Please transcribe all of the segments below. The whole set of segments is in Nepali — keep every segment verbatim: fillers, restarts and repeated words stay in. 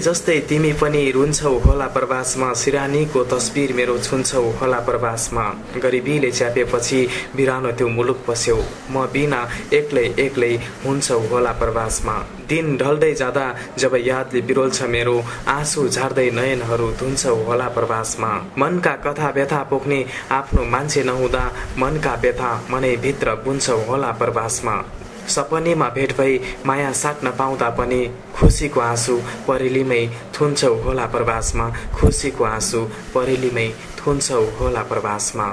जस्तै तिमी पनि रुन्छौ होला प्रवासमा, सिरानीको तस्बिर मेरो छुन्छौ होला प्रवासमा। गरिबीले च्यापेपछि बिरानो त्यो मुलुक पस्यौ, म बिना एक्लै एक्लै हुन्छौ होला प्रवासमा। दिन ढल्दै जाँदा जब यादले बिरोल्छ मेरो, आँसु झार्दै नयनहरू धुन्छौ होला प्रवासमा। मनका कथा व्यथा पोख्ने आफ्नो मान्छे नहुँदा, मनका व्यथा मनै भित्र बुन्छौ होला प्रवासमा। सपनीमा भेट भई माया साट्न पाउँदा पनि, खुसीको आँसु परेलीमै थुन्छौ होला प्रवासमा। खुसीको आँसु परेलीमै थुन्छौ होला प्रवासमा।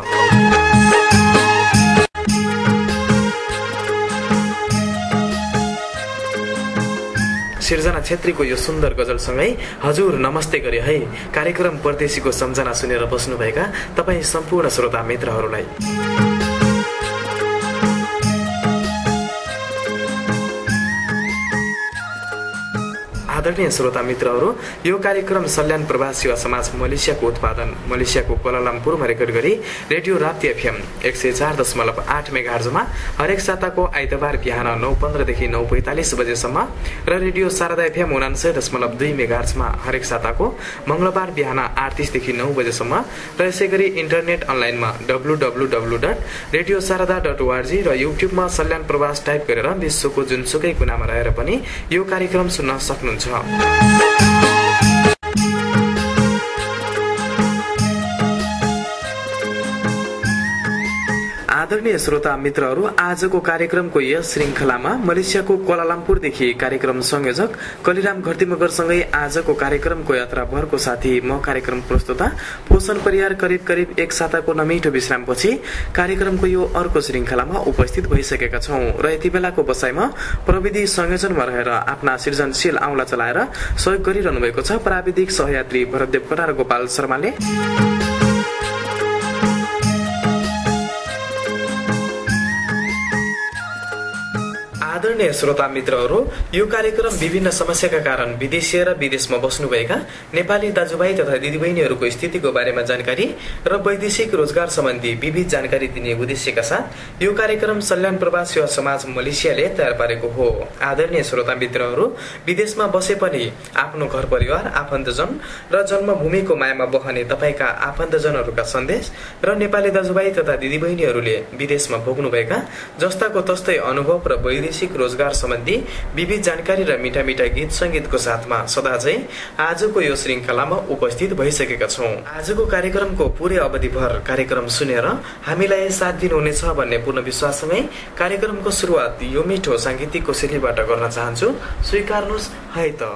सिर्जना छेत्रीको यो सुन्दर गजलसँगै हजुर नमस्ते गरे है। कार्यक्रम परदेशीको सम्झना सुनेर बस्नुभएका तपाईँ सम्पूर्ण श्रोता मित्रहरूलाई आदरणीय श्रोता मित्रहरू, यो कार्यक्रम सल्यान प्रवासी सेवा समाज मलेसियाको उत्पादन मलेसियाको कोलालम्पुरमा रेकर्ड गरी रेडियो राप्ती एफएम एक सय चार दशमलव आठ मेगाहर्जमा हरेक साताको आइतबार बिहान नौ पन्ध्रदेखि नौ पैँतालिस बजेसम्म र रेडियो शारदा एफएम उनान्सय दशमलव दुई मेगाहर्जमा हरेक साताको मङ्गलबार बिहान आठ तिसदेखि नौ बजेसम्म र यसै गरी इन्टरनेट अनलाइनमा W W W dot radio Sharada dot ORG र युट्युबमा सल्यान प्रवास टाइप गरेर विश्वको जुनसुकै कुनामा रहेर पनि यो कार्यक्रम सुन्न सक्नुहुन्छ। आदरणीय श्रोता मित्रहरू, आजको कार्यक्रमको यस श्रृङ्खलामा मलेसियाको कोलालम्पुरदेखि कार्यक्रम संयोजक कलिराम घरतीमगरसँगै आजको कार्यक्रमको यात्राभरको साथी म कार्यक्रम प्रस्तुता पोषण परियार करिब करिब एक साताको नमिठो विश्रामपछि कार्यक्रमको यो अर्को श्रृङ्खलामा उपस्थित भइसकेका छौं र यति बेलाको बसाइमा प्रविधि संयोजनमा रहेर आफ्ना सृजनशील आउला चलाएर सहयोग गरिरहनु भएको छ प्राविधिक सहयात्री भरतदेव कटार गोपाल शर्माले। आदरणीय श्रोता मित्रहरू, यो कार्यक्रम विभिन्न समस्याका कारण विदेशीय र विदेशमा बस्नुभएका नेपाली दाजुभाइ तथा दिदीबहिनीहरूको स्थितिको बारेमा जानकारी र वैदेशिक रोजगार सम्बन्धी विविध जानकारी दिने उद्देश्यका साथ यो कार्यक्रम सल्यान प्रवासी सेवा समाज मलेसियाले तयार पारेको हो। आदरणीय श्रोता मित्रहरू, विदेशमा बसे पनि आफ्नो घर परिवार आफन्तजन र जन्मभूमिको मायामा बहने तपाईका आफन्तजनहरूका सन्देश र नेपाली दाजुभाइ तथा दिदीबहिनीहरूले विदेशमा भोग्नुभएका जस्ताको तस्तै अनुभव र वैदेशिक रोजगार सम्बन्धी विविध जानकारी र मिठा मिठा गीत संगीतको साथमा सदा चाहिँ आजको यो श्रृङ्खलामा उपस्थित भइसकेका छौं। आजको कार्यक्रमको पुरै अवधिभर कार्यक्रम सुनेर हामीलाई साथ दिनुहुनेछ भन्ने पूर्ण विश्वाससँगै कार्यक्रमको सुरुवात यो मिठो सांगीतिक कोसेलीबाट गर्न चाहन्छु। स्वीकार्नुहोस् है त।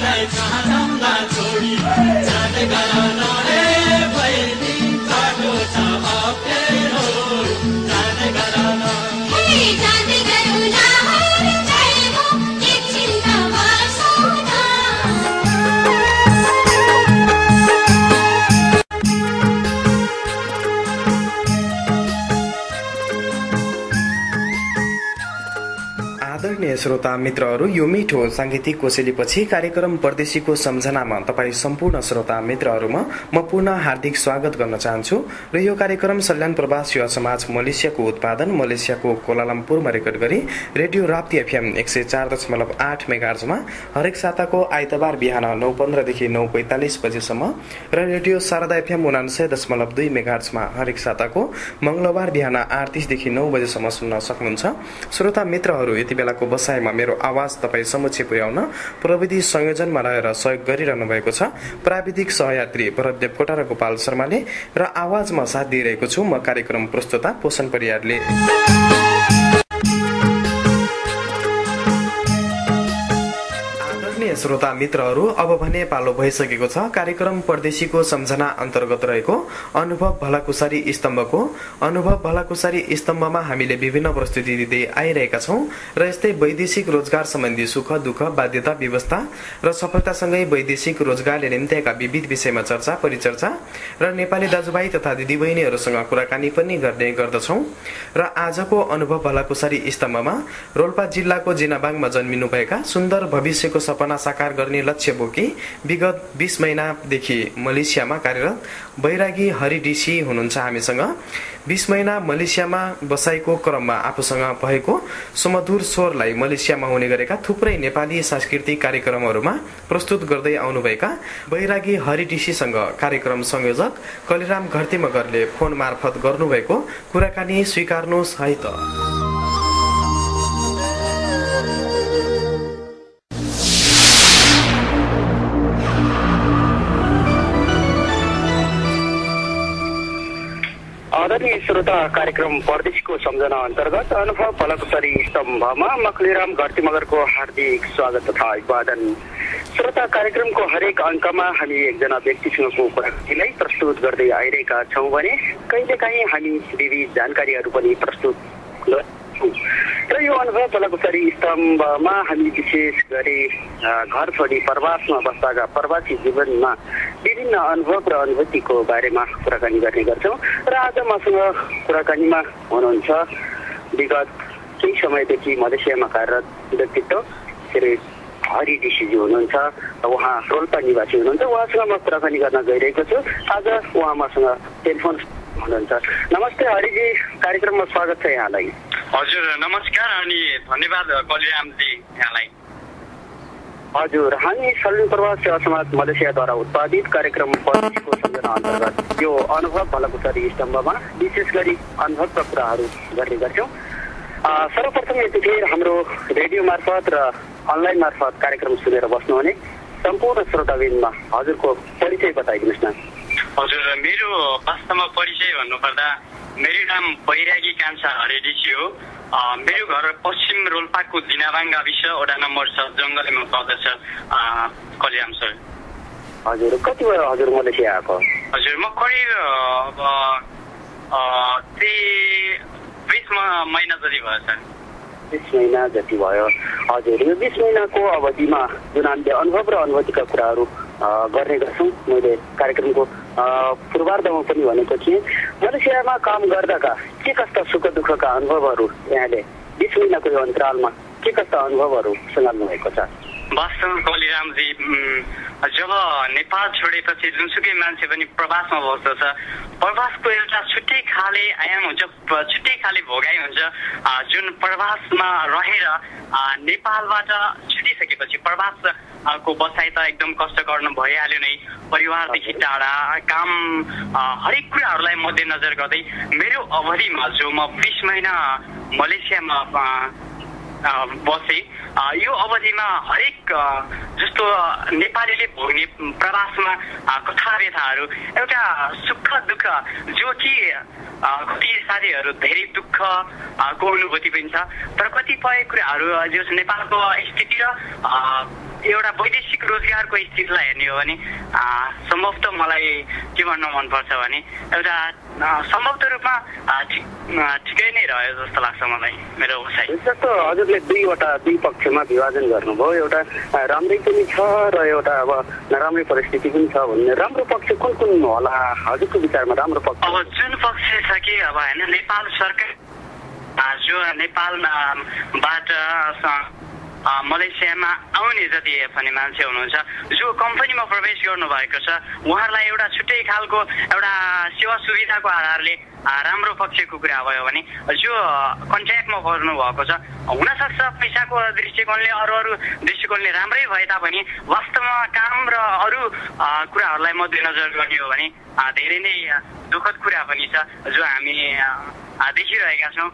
आदरणीय श्रोता मित्रहरू, यो मिठो साङ्गीतिक कोसेलीपछि कार्यक्रम परदेशीको सम्झनामा तपाईँ सम्पूर्ण श्रोता मित्रहरूमा म पुनः हार्दिक स्वागत गर्न चाहन्छु। र यो कार्यक्रम सल्यान प्रवास युवा समाज मलेसियाको उत्पादन मलेसियाको कोलालम्पुरमा रेकर्ड गरी रेडियो राप्ती एफएम एक सय चार दशमलव आठ मेगाहर्जमा हरेक साताको आइतबार बिहान नौ पन्ध्रदेखि नौ पैँतालिस बजेसम्म र रेडियो शारदा एफएम उनान्सय दशमलव दुई मेगाहर्जमा हरेक साताको मङ्गलबार बिहान आठ तीसदेखि नौ बजेसम्म सुन्न सक्नुहुन्छ। श्रोता मित्रहरू, यति बेलाको बसाइमा मेरो आवाज तपाईँ समक्ष पुर्याउन प्रविधि संयोजनमा रहेर सहयोग गरिरहनु भएको छ प्राविधिक सहयात्री भरतदेव कोटा र गोपाल शर्माले, र आवाजमा साथ दिइरहेको छु म कार्यक्रम प्रस्तुता पोषण परियारले। श्रोता मित्रहरू, अब भने पालो भइसकेको छ कार्यक्रम परदेशीको सम्झना अन्तर्गत रहेको अनुभव भलाकुसारी स्तम्भको। अनुभव भलाकुसारी स्तम्भमा हामीले विभिन्न प्रस्तुति दिँदै आइरहेका छौँ र यस्तै वैदेशिक रोजगार सम्बन्धी सुख दुःख बाध्यता व्यवस्था र सफलतासँगै वैदेशिक रोजगारले निम्त्याएका विविध विषयमा चर्चा परिचर्चा र नेपाली दाजुभाइ तथा दिदीबहिनीहरूसँग कुराकानी पनि गर्ने गर्दछौँ। र आजको अनुभव भलाकुसारी स्तम्भमा रोल्पा जिल्लाको जिनाबाङमा जन्मिनुभएका सुन्दर भविष्यको सपना साकार गर्ने लक्ष्य बोकी विगत बीस महिनादेखि मलेसियामा कार्यरत बैरागी हरि डिसी हुनुहुन्छ हामीसँग। बीस महिना मलेसियामा बसाइको क्रममा आफूसँग भएको सुमधुर स्वरलाई मलेसियामा हुने गरेका थुप्रै नेपाली सांस्कृतिक कार्यक्रमहरूमा प्रस्तुत गर्दै आउनुभएका बैरागी हरि डिसीसँग कार्यक्रम संयोजक कलिराम घरती मगरले फोन मार्फत गर्नुभएको कुराकानी स्वीकार्नुहोस् है त। आदरणीय श्रोता, कार्यक्रम परदेशीको सम्झना अन्तर्गत अनुभव भलाकुसारी स्तम्भमा म कलिराम घरती मगरको हार्दिक स्वागत तथा अभिवादन। श्रोता, कार्यक्रमको हरेक अङ्कमा हामी एकजना व्यक्तिसँगको कुराकानीलाई प्रस्तुत गर्दै आइरहेका छौँ भने कहिलेकाहीँ हामी विविध जानकारीहरू पनि प्रस्तुत गर्छौँ। र यो अनुभव भलाकुसारी स्तम्भमा हामी विशेष गरी घर छोडी प्रवासमा बस्दाका प्रवासी जीवनमा विभिन्न अनुभव र अनुभूतिको बारेमा कुराकानी गर्ने गर्छौँ। र आज मसँग कुराकानीमा हुनुहुन्छ विगत केही समयदेखि मलेसियामा कार्यरत व्यक्तित्व श्री हरि डिसीजी हुनुहुन्छ। उहाँ रोल्पा निवासी हुनुहुन्छ। उहाँसँग म कुराकानी गर्न गइरहेको छु। आज उहाँ मसँग टेलिफोन हुनुहुन्छ। नमस्ते हरिजी, कार्यक्रममा स्वागत छ यहाँलाई। हजुर नमस्कार अनि धन्यवाद कलिरामजी यहाँलाई। हजुर, हामी सल्यान प्रवास सेवा समाज मलेसियाद्वारा उत्पादित कार्यक्रम परदेशीको सम्झना अन्तर्गत यो अनुभव भलाकुसारी स्तम्भमा विशेष गरी अनुभवका कुराहरू गर्ने गर्छौँ। सर्वप्रथम यतिखेर हाम्रो रेडियो मार्फत र अनलाइन मार्फत कार्यक्रम सुनेर बस्नुहुने सम्पूर्ण श्रोताबिनमा हजुरको परिचय बताइदिनुहोस् न। हजुर, मेरो वास्तवमा परिचय भन्नुपर्दा मेरो नाम बैरागी कान्छा हरि डिसी हो। मेरो घर पश्चिम रोल्पाको जिनाबाङ गाविस वडा नम्बर छ जङ्गलेमा पर्दछ कलिराम सर। हजुर, कति भयो हजुर मलेसिया आएको? हजुर, म करिब अब बिस महिना जति भयो सर। बिस महिना जति भयो। हजुर, यो बिस महिनाको अवधिमा जुन हामीले अनुभव र अनुभूतिका कुराहरू गर्ने गर्छौँ, मैले कार्यक्रमको पूर्वार्धमा पनि भनेको थिएँ, मलेसियामा काम गर्दाका के कस्ता सुख दुःखका अनुभवहरू यहाँले बिस महिनाको यो अन्तरालमा के कस्ता अनुभवहरू सुनाउनु भएको छ? वास्तवमा कलिरामजी, जब नेपाल छोडेपछि जुनसुकै मान्छे पनि प्रवासमा बस्दछ, प्रवासको एउटा छुट्टै खाले आयाम हुन्छ, छुट्टै खाले भोगाइ हुन्छ। जुन प्रवासमा रहेर नेपालबाट छुटिसकेपछि प्रवासको बसाइ त एकदम कष्ट गर्नु भइहाल्यो नै, परिवारदेखि टाढा, काम, हरेक कुराहरूलाई मध्यनजर गर्दै मेरो अवधिमा जो म बिस महिना मलेसियामा बसे, यो अवधिमा हरेक जस्तो नेपालीले भोग्ने प्रवासमा कथा व्यथाहरू, एउटा सुख दुःख जो कि कति साथीहरू धेरै दुःखको अनुभूति पनि छ, तर कतिपय कुराहरू जो नेपालको स्थिति र एउटा वैदेशिक रोजगारको स्थितिलाई हेर्ने हो भने सम्भवतः मलाई के भन्न मनपर्छ भने एउटा सम्भवतः रूपमा ठिकै नै रह्यो जस्तो लाग्छ मलाई मेरो उसाइ। जस्तो हजुरले दुईवटा दुई पक्षमा विभाजन गर्नुभयो, एउटा राम्रै पनि छ र एउटा अब नराम्रै परिस्थिति पनि छ भन्ने। राम्रो पक्ष कुन कुन होला हजुरको विचारमा? राम्रो पक्ष अब जुन पक्ष छ कि अब होइन नेपाल सरकार जो नेपालबाट मलेसियामा आउने जति पनि मान्छे हुनुहुन्छ जो कम्पनीमा प्रवेश गर्नुभएको छ उहाँहरूलाई एउटा छुट्टै खालको एउटा सेवा सुविधाको आधारले राम्रो पक्षको कुरा भयो भने जो कन्ट्र्याक्टमा पर्नु भएको छ हुनसक्छ पैसाको दृष्टिकोणले अरू अरू दृष्टिकोणले राम्रै भए तापनि वास्तवमा काम र अरू कुराहरूलाई मध्यनजर गर्ने हो भने धेरै नै दुःखद कुरा पनि छ जो हामी देखिरहेका छौँ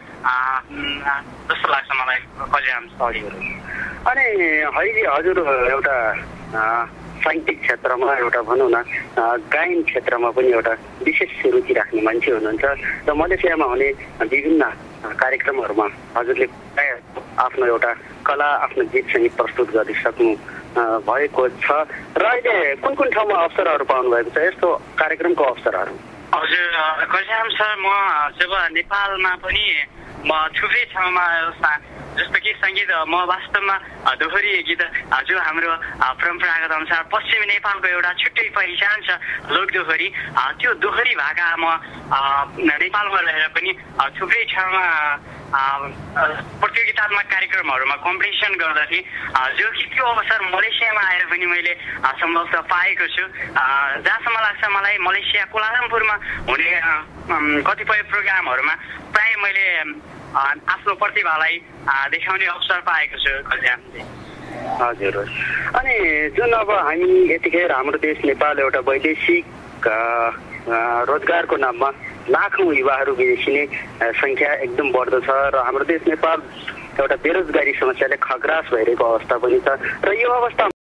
जस्तो लाग्छ मलाई कल्याण स्थलीहरू। अनि अहिले हजुर एउटा साहित्यिक क्षेत्रमा एउटा भनौँ न गायन क्षेत्रमा पनि एउटा विशेष रुचि राख्ने मान्छे हुनुहुन्छ र मलेसियामा हुने विभिन्न कार्यक्रमहरूमा हजुरले आफ्नो एउटा कला आफ्नो गीत सङ्गीत प्रस्तुत गरिसक्नु भएको छ र अहिले कुन कुन ठाउँमा अवसरहरू पाउनु भएको छ यस्तो कार्यक्रमको अवसरहरू? हजुर कल्याण सर, म जब नेपालमा पनि म थुप्रै ठाउँमा जस्तो कि सङ्गीत म वास्तवमा दोहोरी गीत जो हाम्रो परम्परागत अनुसार पश्चिमी नेपालको एउटा छुट्टै पहिचान छ लोक दोहोरी, त्यो दोहोरी भाका म नेपालमा रहेर पनि थुप्रै ठाउँमा प्रतियोगितात्मक कार्यक्रमहरूमा कम्पिटिसन गर्दाखेरि जो कि त्यो अवसर मलेसियामा आएर पनि मैले सम्भवतः पाएको छु। जहाँसम्म लाग्छ मलाई मलेसिया कोलालमपुरमा हुने कतिपय प्रोग्रामहरूमा प्राय मैले आफ्नो प्रतिभालाई देखाउने अवसर पाएको छु कल्याणले। हजुर, अनि जुन अब हामी यतिखेर हाम्रो देश नेपाल एउटा वैदेशिक रोजगारको नाममा लाखौँ युवाहरू विदेशिने सङ्ख्या एकदम बढ्दो छ र हाम्रो देश नेपाल एउटा बेरोजगारी समस्याले खग्रास भइरहेको अवस्था पनि छ र यो अवस्था